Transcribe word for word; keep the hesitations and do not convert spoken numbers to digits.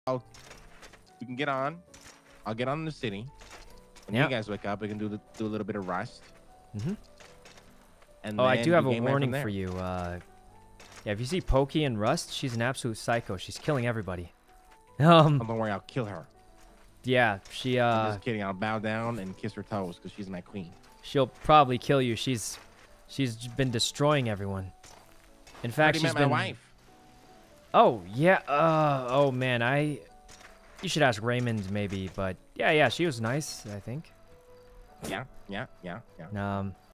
I'll, we can get on. I'll get on in the city. When Yep. you guys wake up, we can do the, do a little bit of rest. Mm-hmm. And Oh, I then do have we a game plan warning from for there. you. Uh, yeah, if you see Pokey and Rust, she's an absolute psycho. She's killing everybody. Um, Oh, don't worry, I'll kill her. yeah, she I'm uh, just kidding. I'll bow down and kiss her toes because she's my queen. she'll probably kill you. She's, she's been destroying everyone. In I fact, already she's met my been. wife. Oh yeah. Uh. Oh man, I. You should ask Raymond maybe, but yeah, yeah, she was nice. I think. Yeah, yeah, yeah, yeah. Um.